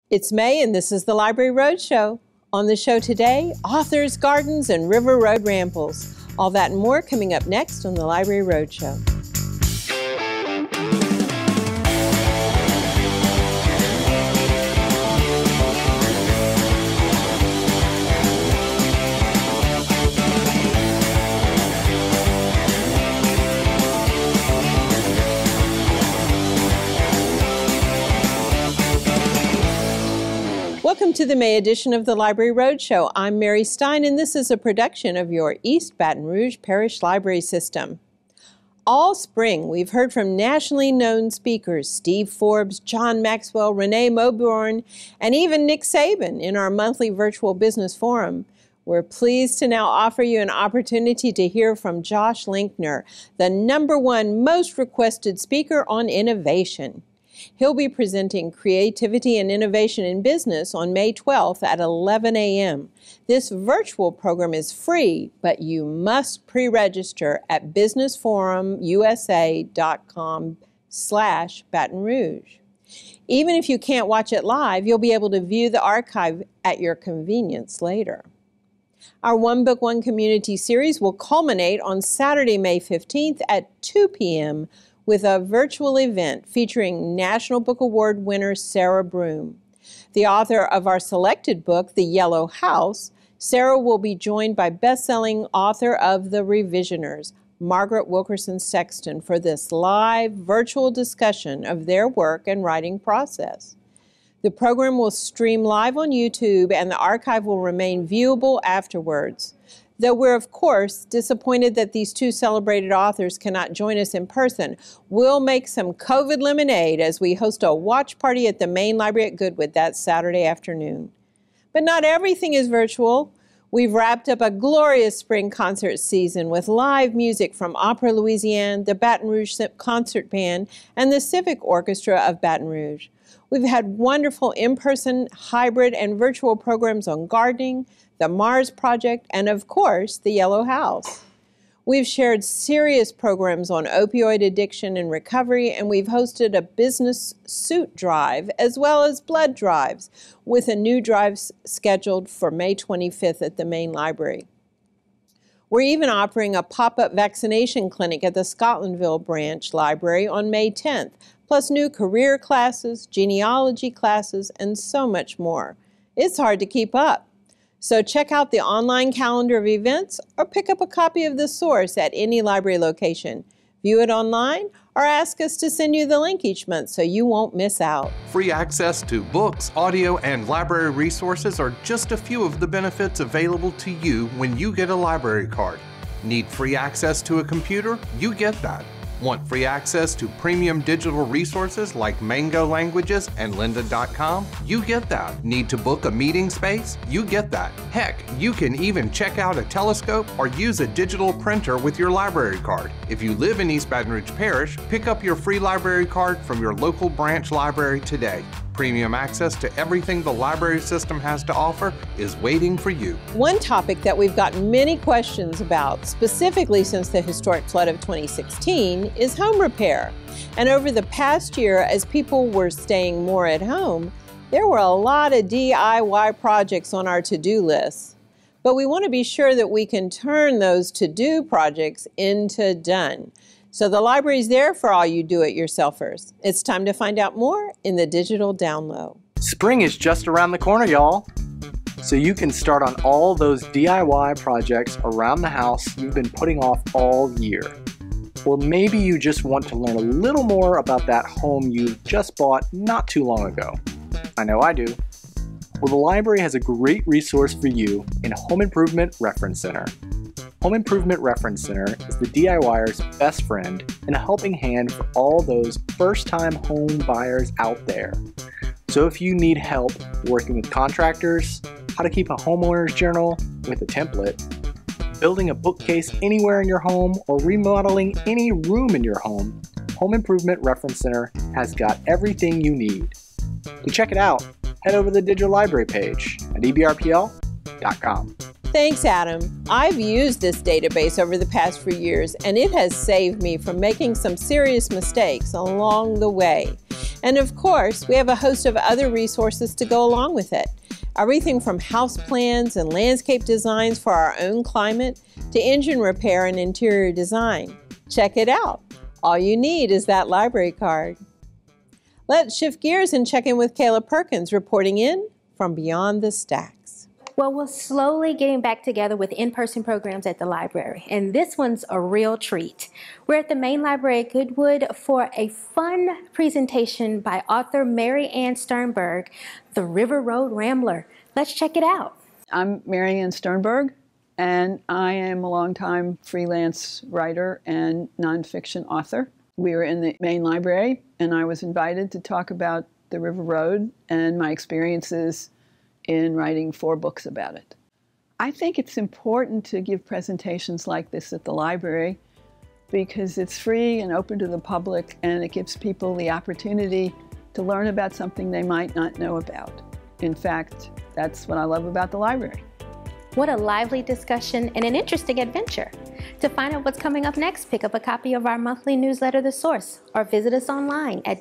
It's May, and this is the Library Roadshow. On the show today, authors, gardens, and river road rambles. All that and more coming up next on the Library Roadshow. Welcome to the May edition of the Library Roadshow. I'm Mary Stein, and this is a production of your East Baton Rouge Parish Library System. All spring, we've heard from nationally known speakers Steve Forbes, John Maxwell, Renee Moborn, and even Nick Saban in our monthly virtual business forum. We're pleased to now offer you an opportunity to hear from Josh Linkner, the #1 most requested speaker on innovation. He'll be presenting Creativity and Innovation in Business on May 12th at 11 a.m. This virtual program is free, but you must pre-register at businessforumusa.com/Baton Rouge. Even if you can't watch it live, you'll be able to view the archive at your convenience later. Our One Book, One Community series will culminate on Saturday, May 15th at 2 p.m. with a virtual event featuring National Book Award winner Sarah Broom. The author of our selected book, The Yellow House, Sarah will be joined by best-selling author of The Revisioners, Margaret Wilkerson Sexton, for this live virtual discussion of their work and writing process. The program will stream live on YouTube, and the archive will remain viewable afterwards. Though we're, of course, disappointed that these two celebrated authors cannot join us in person, we'll make some COVID lemonade as we host a watch party at the main library at Goodwood that Saturday afternoon. But not everything is virtual. We've wrapped up a glorious spring concert season with live music from Opera Louisiane, the Baton Rouge Concert Band, and the Civic Orchestra of Baton Rouge. We've had wonderful in-person, hybrid, and virtual programs on gardening, the Mars Project, and of course, the Yellow House. We've shared serious programs on opioid addiction and recovery, and we've hosted a business suit drive as well as blood drives, with a new drive scheduled for May 25th at the main library. We're even offering a pop-up vaccination clinic at the Scotlandville Branch Library on May 10th, plus new career classes, genealogy classes, and so much more. It's hard to keep up. So check out the online calendar of events or pick up a copy of the source at any library location. View it online or ask us to send you the link each month so you won't miss out. Free access to books, audio, and library resources are just a few of the benefits available to you when you get a library card. Need free access to a computer? You get that. Want free access to premium digital resources like Mango Languages and lynda.com? You get that. Need to book a meeting space? You get that. Heck, you can even check out a telescope or use a digital printer with your library card. If you live in East Baton Rouge Parish, pick up your free library card from your local branch library today. Premium access to everything the library system has to offer is waiting for you. One topic that we've gotten many questions about, specifically since the historic flood of 2016, is home repair. And over the past year, as people were staying more at home, there were a lot of DIY projects on our to-do list. But we want to be sure that we can turn those to-do projects into done. So the library's there for all you do-it-yourselfers. It's time to find out more in the digital download. Spring is just around the corner, y'all. So you can start on all those DIY projects around the house you've been putting off all year. Or maybe you just want to learn a little more about that home you just bought not too long ago. I know I do. Well, the library has a great resource for you in Home Improvement Reference Center. Home Improvement Reference Center is the DIYer's best friend and a helping hand for all those first-time home buyers out there. So if you need help working with contractors, how to keep a homeowner's journal with a template, building a bookcase anywhere in your home, or remodeling any room in your home, Home Improvement Reference Center has got everything you need. To check it out, head over to the digital library page at ebrpl.com. Thanks, Adam. I've used this database over the past few years, and it has saved me from making some serious mistakes along the way. And of course, we have a host of other resources to go along with it. Everything from house plans and landscape designs for our own climate to engine repair and interior design. Check it out. All you need is that library card. Let's shift gears and check in with Kayla Perkins, reporting in from Beyond the Stacks. Well, we're slowly getting back together with in-person programs at the library, and this one's a real treat. We're at the main library at Goodwood for a fun presentation by author Mary Ann Sternberg, The River Road Rambler. Let's check it out. I'm Mary Ann Sternberg, and I am a longtime freelance writer and nonfiction author. We were in the main library, and I was invited to talk about the River Road and my experiences in writing 4 books about it. I think it's important to give presentations like this at the library because it's free and open to the public, and it gives people the opportunity to learn about something they might not know about. In fact, that's what I love about the library. What a lively discussion and an interesting adventure. To find out what's coming up next, pick up a copy of our monthly newsletter, The Source, or visit us online at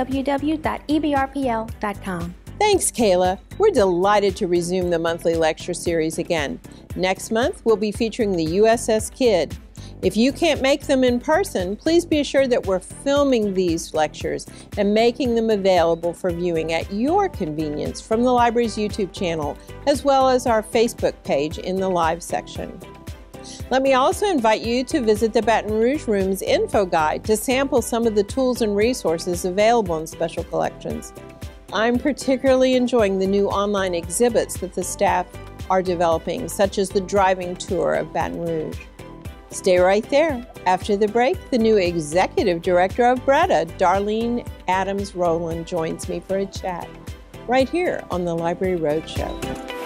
www.ebrpl.com. Thanks, Kayla. We're delighted to resume the monthly lecture series again. Next month, we'll be featuring the USS Kidd. If you can't make them in person, please be assured that we're filming these lectures and making them available for viewing at your convenience from the library's YouTube channel, as well as our Facebook page in the live section. Let me also invite you to visit the Baton Rouge Room's info guide to sample some of the tools and resources available in special collections. I'm particularly enjoying the new online exhibits that the staff are developing, such as the driving tour of Baton Rouge. Stay right there. After the break, the new executive director of Breda, Darlene Adams Rowland, joins me for a chat right here on the Library Roadshow.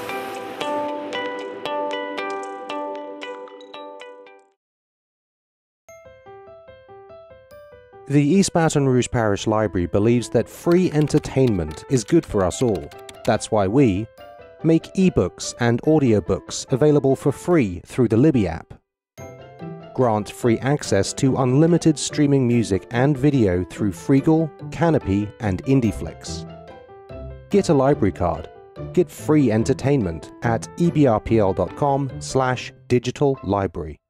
The East Baton Rouge Parish Library believes that free entertainment is good for us all. That's why we make ebooks and audiobooks available for free through the Libby app. Grant free access to unlimited streaming music and video through Freegal, Canopy, and IndieFlix. Get a library card. Get free entertainment at ebrpl.com/digital library.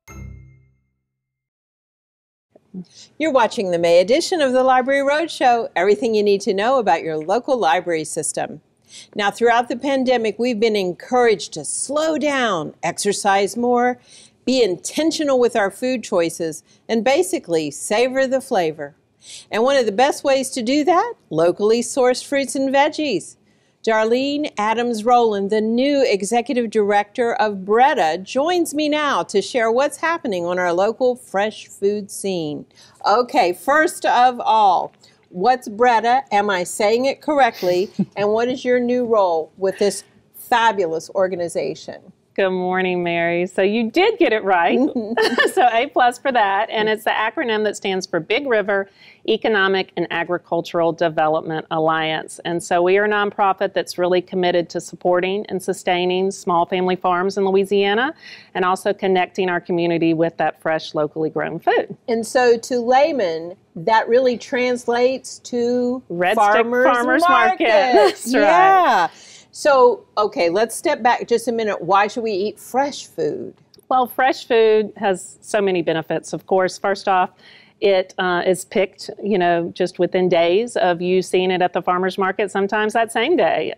You're watching the May edition of the Library Roadshow, everything you need to know about your local library system. Now, throughout the pandemic, we've been encouraged to slow down, exercise more, be intentional with our food choices, and basically savor the flavor. And one of the best ways to do that, locally sourced fruits and veggies. Darlene Adams Rowland, the new executive director of Breda, joins me now to share what's happening on our local fresh food scene. Okay, first of all, what's Breda? Am I saying it correctly? And what is your new role with this fabulous organization? Good morning, Mary. So you did get it right. So A+ for that. And it's the acronym that stands for Big River Economic and Agricultural Development Alliance. And so we are a nonprofit that's really committed to supporting and sustaining small family farms in Louisiana and also connecting our community with that fresh, locally grown food. And so to laymen, that really translates to Red farmers Market. That's right. Yeah. So, okay, let's step back just a minute. Why should we eat fresh food? Well, fresh food has so many benefits. Of course, first off, it is picked, just within days of you seeing it at the farmer's market, sometimes that same day.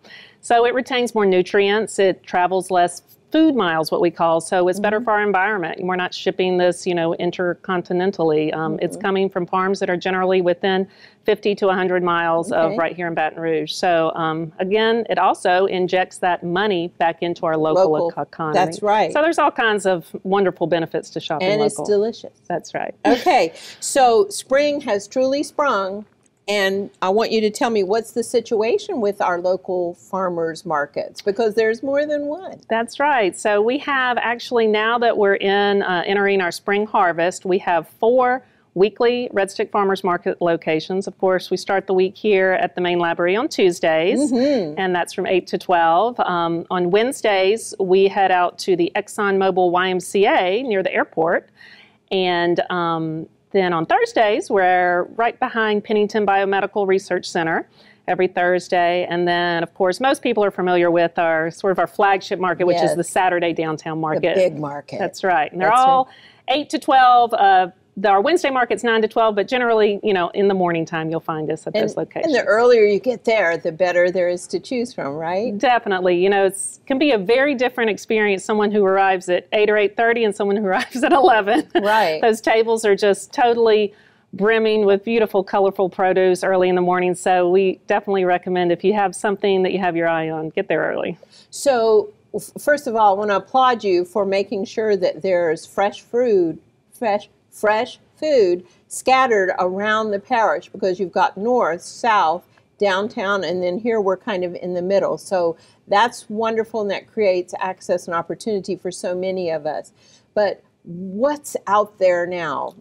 So it retains more nutrients. It travels less food miles, what we call, so it's better for our environment. We're not shipping this, intercontinentally. It's coming from farms that are generally within 50 to 100 miles of right here in Baton Rouge. So again, it also injects that money back into our local economy. That's right. So there's all kinds of wonderful benefits to shopping local. And it's delicious. That's right. Okay, so spring has truly sprung. And I want you to tell me what's the situation with our local farmers markets, because there's more than one. That's right. So we have actually, now that we're entering our spring harvest, we have 4 weekly Red Stick Farmers Market locations. Of course, we start the week here at the main library on Tuesdays, and that's from 8 to 12. On Wednesdays, we head out to the ExxonMobil YMCA near the airport. And then on Thursdays, we're right behind Pennington Biomedical Research Center every Thursday. And then, of course, most people are familiar with our flagship market, which is the Saturday downtown market. The big market. That's right. And they're all 8 to 12. Our Wednesday market's 9 to 12, but generally, in the morning time, you'll find us at those locations. And the earlier you get there, the better there is to choose from, right? Definitely. It can be a very different experience, someone who arrives at 8 or 8:30 and someone who arrives at 11. Right. Those tables are just totally brimming with beautiful, colorful produce early in the morning. So we definitely recommend, if you have something that you have your eye on, get there early. So first of all, I want to applaud you for making sure that there's fresh food scattered around the parish, because you've got north, south, downtown, and then here we're kind of in the middle. So that's wonderful, and that creates access and opportunity for so many of us. But what's out there now?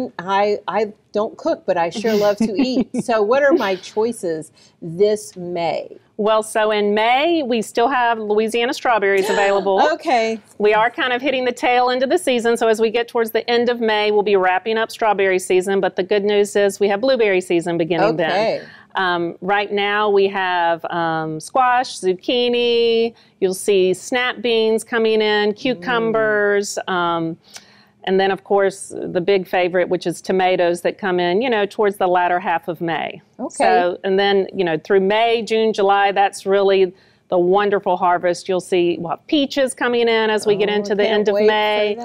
I don't cook, but I sure love to eat. So what are my choices this May? Well, so in May, we still have Louisiana strawberries available. Okay. We are kind of hitting the tail end of the season, so as we get towards the end of May, we'll be wrapping up strawberry season, but the good news is we have blueberry season beginning then. Right now, we have squash, zucchini, you'll see snap beans coming in, cucumbers, and then, of course, the big favorite, which is tomatoes that come in, towards the latter half of May. Okay. So, and then, through May, June, July, that's really the wonderful harvest. You'll see peaches coming in as we get into the end of May,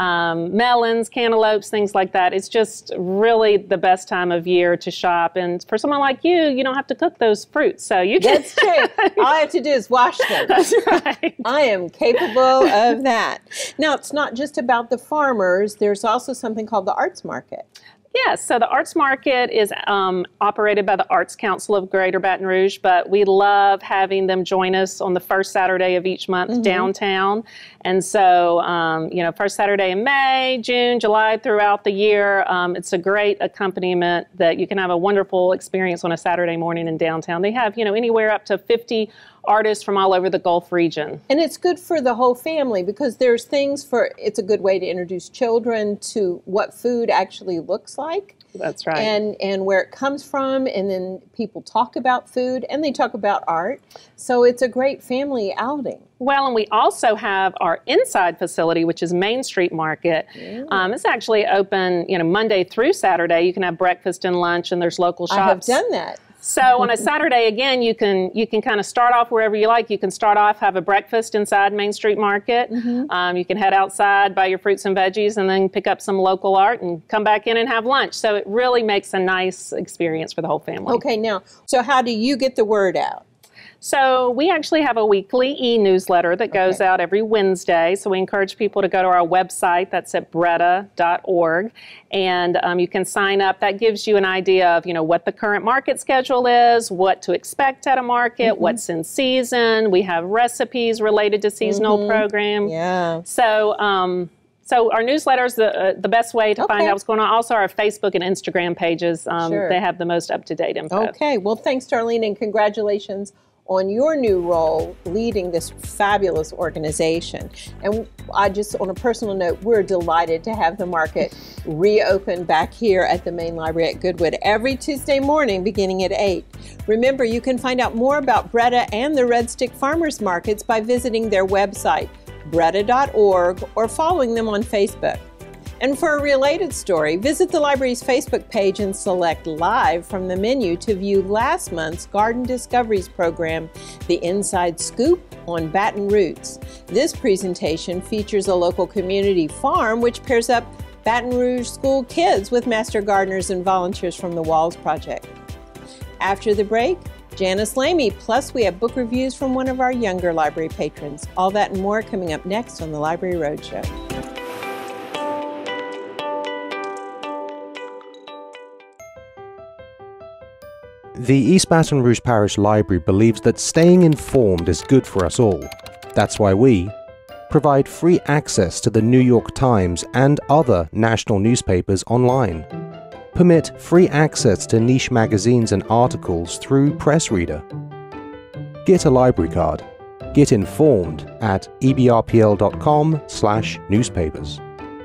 melons, cantaloupes, things like that. It's just really the best time of year to shop. And for someone like you, you don't have to cook those fruits. So you can. That's true. All I have to do is wash them. That's right. I am capable of that. Now, it's not just about the farmers. There's also something called the Arts Market. Yes, so the Arts Market is operated by the Arts Council of Greater Baton Rouge, but we love having them join us on the first Saturday of each month downtown. And so, first Saturday in May, June, July, throughout the year, it's a great accompaniment that you can have a wonderful experience on a Saturday morning in downtown. They have, anywhere up to 50 artists from all over the Gulf region. And it's good for the whole family, because there's it's a good way to introduce children to what food actually looks like. That's right. And where it comes from, and then people talk about food, and they talk about art. So it's a great family outing. Well, and we also have our inside facility, which is Main Street Market. It's actually open, Monday through Saturday. You can have breakfast and lunch, and there's local shops. I have done that. So on a Saturday, again, you can kind of start off wherever you like. You can start off, have a breakfast inside Main Street Market. You can head outside, buy your fruits and veggies, and then pick up some local art and come back in and have lunch. So it really makes a nice experience for the whole family. Okay, now, so how do you get the word out? So we actually have a weekly e-newsletter that goes out every Wednesday. So we encourage people to go to our website. That's at breda.org. And you can sign up. That gives you an idea of, what the current market schedule is, what to expect at a market, what's in season. We have recipes related to seasonal program. Yeah. So our newsletter is the best way to find out what's going on. Also, our Facebook and Instagram pages, they have the most up-to-date info. Okay. Well, thanks, Darlene, and congratulations on your new role leading this fabulous organization. And I just, on a personal note, we're delighted to have the market reopen back here at the main library at Goodwood every Tuesday morning beginning at 8. Remember, you can find out more about Breda and the Red Stick Farmers Markets by visiting their website, breda.org, or following them on Facebook. And for a related story, visit the library's Facebook page and select Live from the menu to view last month's Garden Discoveries program, The Inside Scoop on Baton Roots. This presentation features a local community farm which pairs up Baton Rouge school kids with master gardeners and volunteers from the Walls Project. After the break, Janice Lamy, plus we have book reviews from one of our younger library patrons. All that and more coming up next on the Library Roadshow. The East Baton Rouge Parish Library believes that staying informed is good for us all. That's why we provide free access to the New York Times and other national newspapers online. Permit free access to niche magazines and articles through PressReader. Get a library card. Get informed at ebrpl.com/newspapers.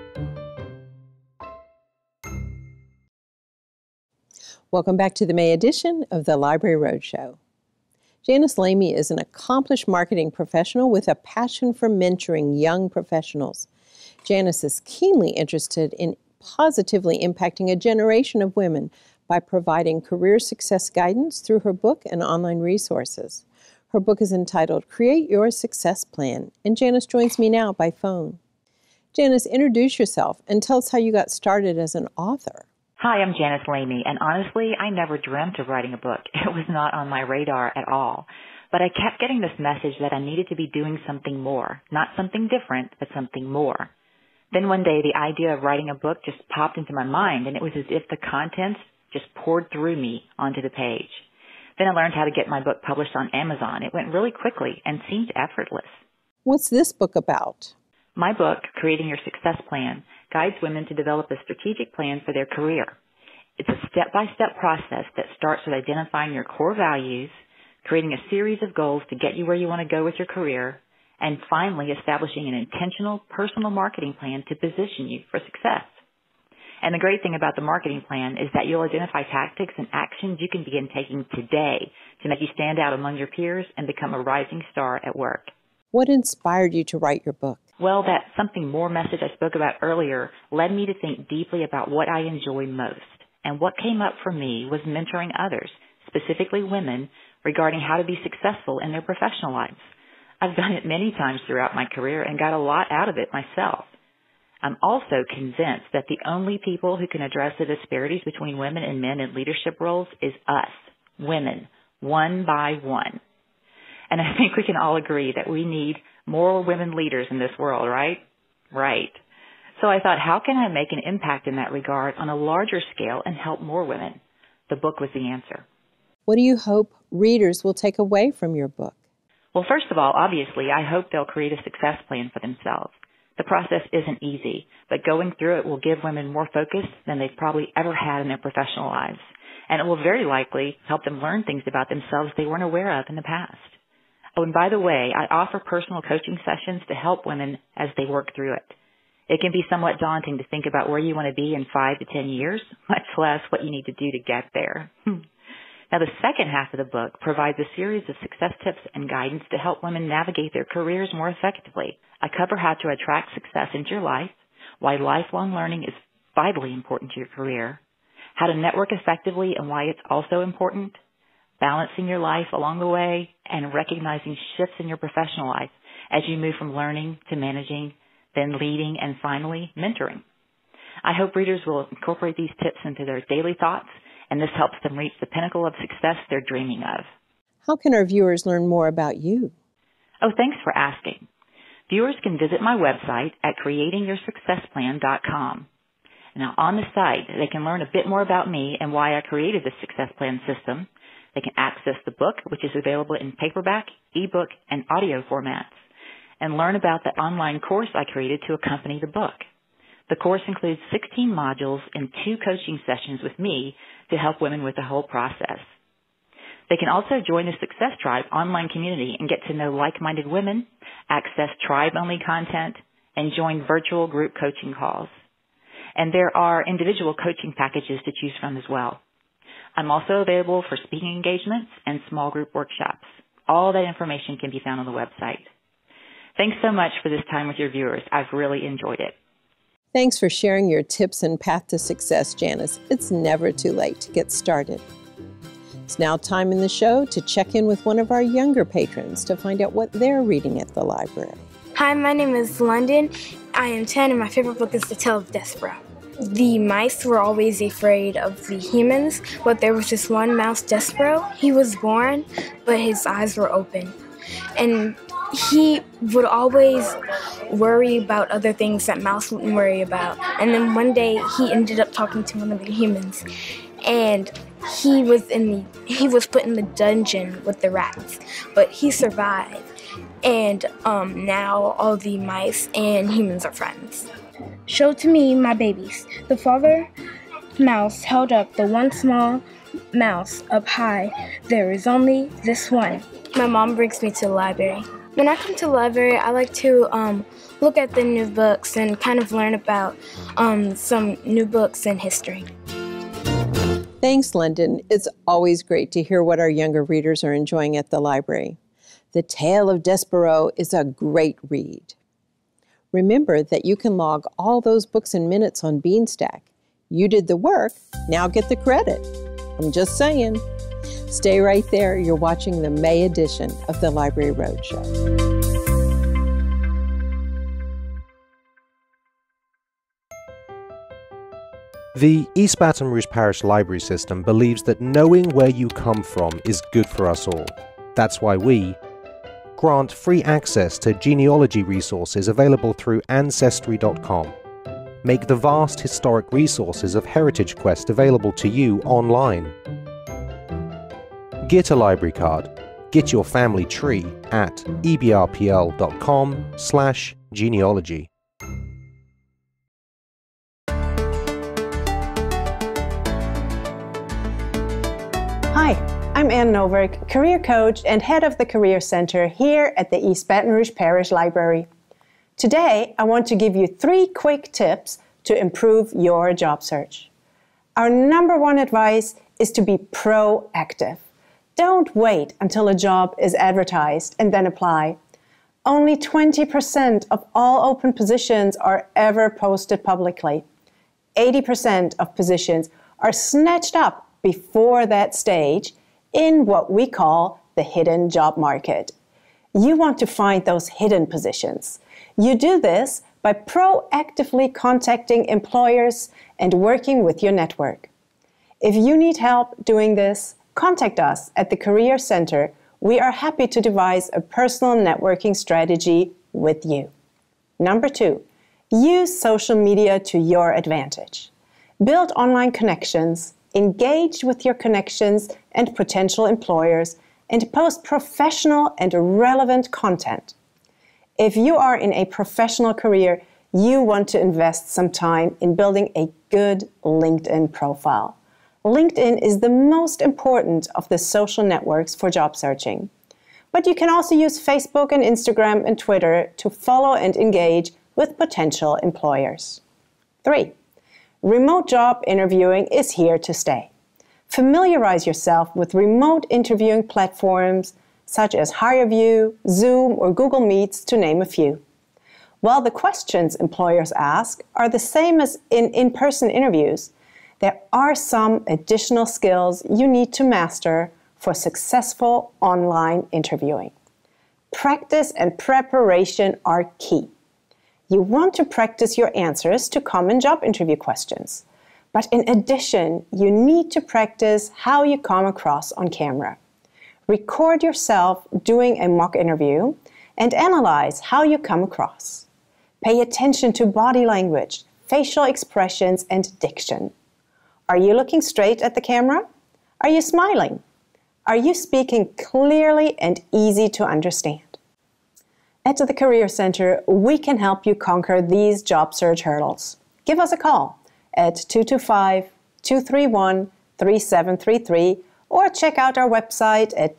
Welcome back to the May edition of the Library Roadshow. Janice Lamy is an accomplished marketing professional with a passion for mentoring young professionals. Janice is keenly interested in positively impacting a generation of women by providing career success guidance through her book and online resources. Her book is entitled Create Your Success Plan, and Janice joins me now by phone. Janice, introduce yourself and tell us how you got started as an author. Hi, I'm Janice Lamy, and honestly, I never dreamt of writing a book. It was not on my radar at all. But I kept getting this message that I needed to be doing something more, not something different, but something more. Then one day, the idea of writing a book just popped into my mind, and it was as if the contents just poured through me onto the page. Then I learned how to get my book published on Amazon. It went really quickly and seemed effortless. What's this book about? My book, Creating Your Success Plan, guides women to develop a strategic plan for their career. It's a step-by-step process that starts with identifying your core values, creating a series of goals to get you where you want to go with your career, and finally establishing an intentional personal marketing plan to position you for success. And the great thing about the marketing plan is that you'll identify tactics and actions you can begin taking today to make you stand out among your peers and become a rising star at work. What inspired you to write your book? Well, that something more message I spoke about earlier led me to think deeply about what I enjoy most. And what came up for me was mentoring others, specifically women, regarding how to be successful in their professional lives. I've done it many times throughout my career and got a lot out of it myself. I'm also convinced that the only people who can address the disparities between women and men in leadership roles is us, women, one by one. And I think we can all agree that we need more women leaders in this world, right? Right. So I thought, how can I make an impact in that regard on a larger scale and help more women? The book was the answer. What do you hope readers will take away from your book? Well, first of all, obviously, I hope they'll create a success plan for themselves. The process isn't easy, but going through it will give women more focus than they've probably ever had in their professional lives. And it will very likely help them learn things about themselves they weren't aware of in the past. Oh, and by the way, I offer personal coaching sessions to help women as they work through it. It can be somewhat daunting to think about where you want to be in 5 to 10 years, much less what you need to do to get there. Now, the second half of the book provides a series of success tips and guidance to help women navigate their careers more effectively. I cover how to attract success into your life, why lifelong learning is vitally important to your career, how to network effectively and why it's also important, balancing your life along the way, and recognizing shifts in your professional life as you move from learning to managing, then leading, and finally mentoring. I hope readers will incorporate these tips into their daily thoughts, and this helps them reach the pinnacle of success they're dreaming of. How can our viewers learn more about you? Oh, thanks for asking. Viewers can visit my website at creatingyoursuccessplan.com. Now, on the site, they can learn a bit more about me and why I created the Success Plan system. They can access the book, which is available in paperback, ebook, and audio formats, and learn about the online course I created to accompany the book. The course includes 16 modules and 2 coaching sessions with me to help women with the whole process. They can also join the Success Tribe online community and get to know like-minded women, access tribe-only content, and join virtual group coaching calls. And there are individual coaching packages to choose from as well. I'm also available for speaking engagements and small group workshops. All that information can be found on the website. Thanks so much for this time with your viewers. I've really enjoyed it. Thanks for sharing your tips and path to success, Janice. It's never too late to get started. It's now time in the show to check in with one of our younger patrons to find out what they're reading at the library. Hi, my name is London. I am 10 and my favorite book is The Tale of Despero. The mice were always afraid of the humans, but there was this one mouse, Despero. He was born, but his eyes were open. And he would always worry about other things that mouse wouldn't worry about. And then one day he ended up talking to one of the humans. And he was put in the dungeon with the rats, but he survived. And now all the mice and humans are friends. Show to me my babies. The father mouse held up the one small mouse up high. There is only this one. My mom brings me to the library. When I come to the library, I like to look at the new books and kind of learn about some new books in history. Thanks, London. It's always great to hear what our younger readers are enjoying at the library. The Tale of Despereaux is a great read. Remember that you can log all those books and minutes on Beanstack. You did the work, now get the credit. I'm just saying. Stay right there. You're watching the May edition of the Library Roadshow. The East Baton Rouge Parish Library System believes that knowing where you come from is good for us all. That's why we grant free access to genealogy resources available through Ancestry.com. Make the vast historic resources of Heritage Quest available to you online. Get a library card. Get your family tree at ebrpl.com/genealogy. Hi, I'm Ann Novick, career coach and head of the Career Center here at the East Baton Rouge Parish Library. Today, I want to give you 3 quick tips to improve your job search. Our number 1 advice is to be proactive. Don't wait until a job is advertised and then apply. Only 20% of all open positions are ever posted publicly. 80% of positions are snatched up before that stage in what we call the hidden job market. You want to find those hidden positions. You do this by proactively contacting employers and working with your network. If you need help doing this, contact us at the Career Center. We are happy to devise a personal networking strategy with you. Number 2, use social media to your advantage. Build online connections, engage with your connections and potential employers, and post professional and relevant content. If you are in a professional career, you want to invest some time in building a good LinkedIn profile. LinkedIn is the most important of the social networks for job searching. But you can also use Facebook and Instagram and Twitter to follow and engage with potential employers. 3. Remote job interviewing is here to stay. Familiarize yourself with remote interviewing platforms such as HireVue, Zoom, or Google Meets, to name a few. While the questions employers ask are the same as in in-person interviews, there are some additional skills you need to master for successful online interviewing. Practice and preparation are key. You want to practice your answers to common job interview questions. But in addition, you need to practice how you come across on camera. Record yourself doing a mock interview and analyze how you come across. Pay attention to body language, facial expressions, and diction. Are you looking straight at the camera? Are you smiling? Are you speaking clearly and easy to understand? At the Career Center, we can help you conquer these job search hurdles. Give us a call at 225-231-3733 or check out our website at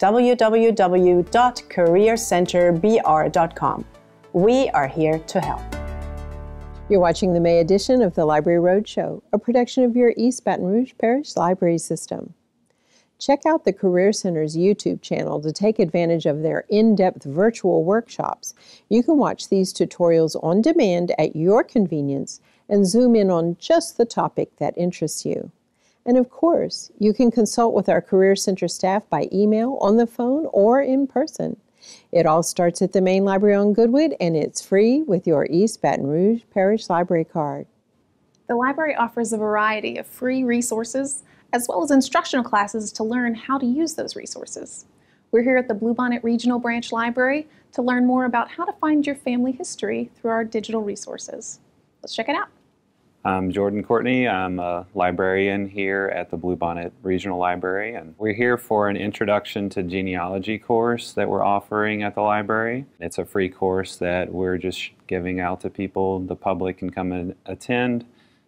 www.careercenterbr.com. We are here to help. You're watching the May edition of the Library Roadshow, a production of your East Baton Rouge Parish Library System. Check out the Career Center's YouTube channel to take advantage of their in-depth virtual workshops. You can watch these tutorials on demand at your convenience and zoom in on just the topic that interests you. And of course, you can consult with our Career Center staff by email, on the phone, or in person. It all starts at the main library on Goodwood, and it's free with your East Baton Rouge Parish Library card. The library offers a variety of free resources as well as instructional classes to learn how to use those resources. We're here at the Bluebonnet Regional Branch Library to learn more about how to find your family history through our digital resources. Let's check it out. I'm Jordan Courtney. I'm a librarian here at the Bluebonnet Regional Library, and we're here for an Introduction to Genealogy course that we're offering at the library. It's a free course that we're just giving out to people. The public can come and attend.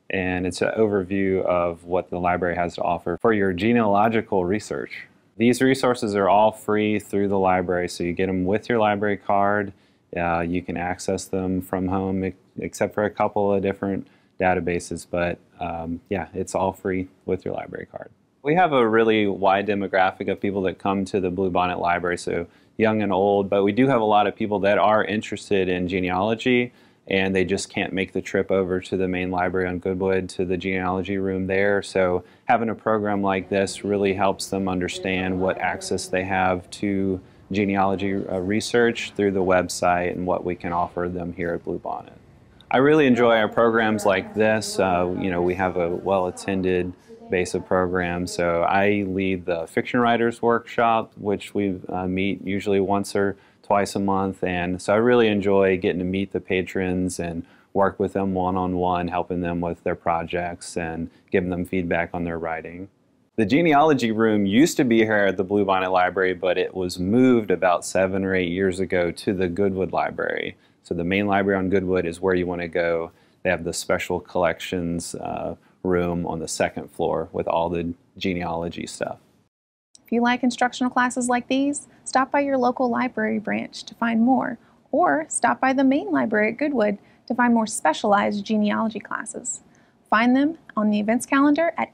and it's an overview of what the library has to offer for your genealogical research. These resources are all free through the library, so you get them with your library card. You can access them from home, except for a couple of different databases, but yeah, it's all free with your library card. We have a really wide demographic of people that come to the Bluebonnet Library, so young and old, but we do have a lot of people that are interested in genealogy, and they just can't make the trip over to the main library on Goodwood to the genealogy room there. So having a program like this really helps them understand what access they have to genealogy research through the website and what we can offer them here at Bluebonnet. I really enjoy our programs like this. You know, we have a well-attended base of programs. So I lead the Fiction Writers Workshop, which we meet usually once or twice a month, and so I really enjoy getting to meet the patrons and work with them one-on-one, helping them with their projects and giving them feedback on their writing. The genealogy room used to be here at the Bluebonnet Library, but it was moved about 7 or 8 years ago to the Goodwood Library. So the main library on Goodwood is where you want to go. They have the special collections room on the 2nd floor with all the genealogy stuff. If you like instructional classes like these, stop by your local library branch to find more, or stop by the main library at Goodwood to find more specialized genealogy classes. Find them on the events calendar at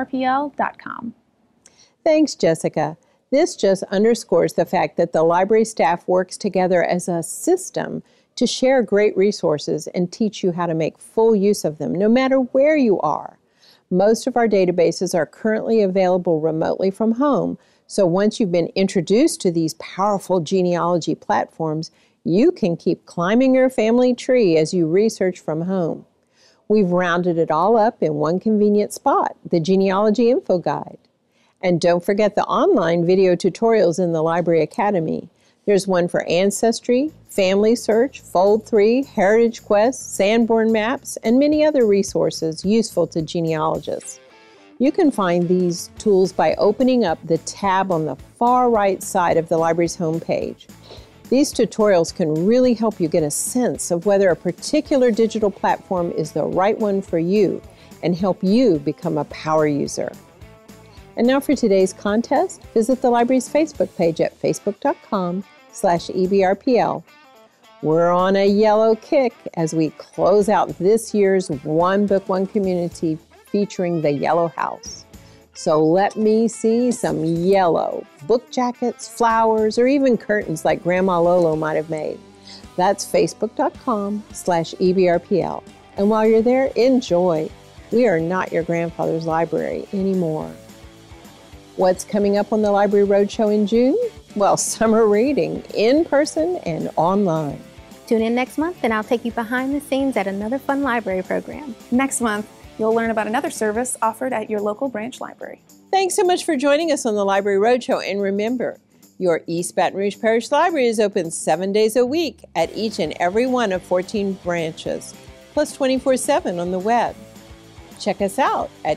ebrpl.com. Thanks, Jessica. This just underscores the fact that the library staff works together as a system to share great resources and teach you how to make full use of them, no matter where you are. Most of our databases are currently available remotely from home, so once you've been introduced to these powerful genealogy platforms, you can keep climbing your family tree as you research from home. We've rounded it all up in one convenient spot, the Genealogy Info Guide. And don't forget the online video tutorials in the Library Academy. There's one for Ancestry, Family Search, Fold3, Heritage Quest, Sanborn Maps, and many other resources useful to genealogists. You can find these tools by opening up the tab on the far right side of the library's homepage. These tutorials can really help you get a sense of whether a particular digital platform is the right one for you and help you become a power user. And now for today's contest, visit the library's Facebook page at facebook.com/ebrpl. We're on a yellow kick as we close out this year's One Book, One Community featuring the Yellow House. So let me see some yellow book jackets, flowers, or even curtains like Grandma Lolo might have made. That's facebook.com/ebrpl. And while you're there, enjoy. We are not your grandfather's library anymore. What's coming up on the Library Roadshow in June? Well, summer reading, in person and online. Tune in next month and I'll take you behind the scenes at another fun library program. Next month, you'll learn about another service offered at your local branch library. Thanks so much for joining us on the Library Roadshow. And remember, your East Baton Rouge Parish Library is open 7 days a week at each and every one of 14 branches, plus 24/7 on the web. Check us out at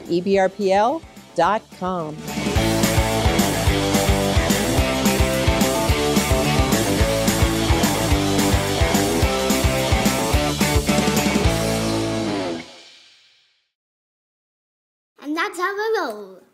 ebrpl.com. And that's how I roll.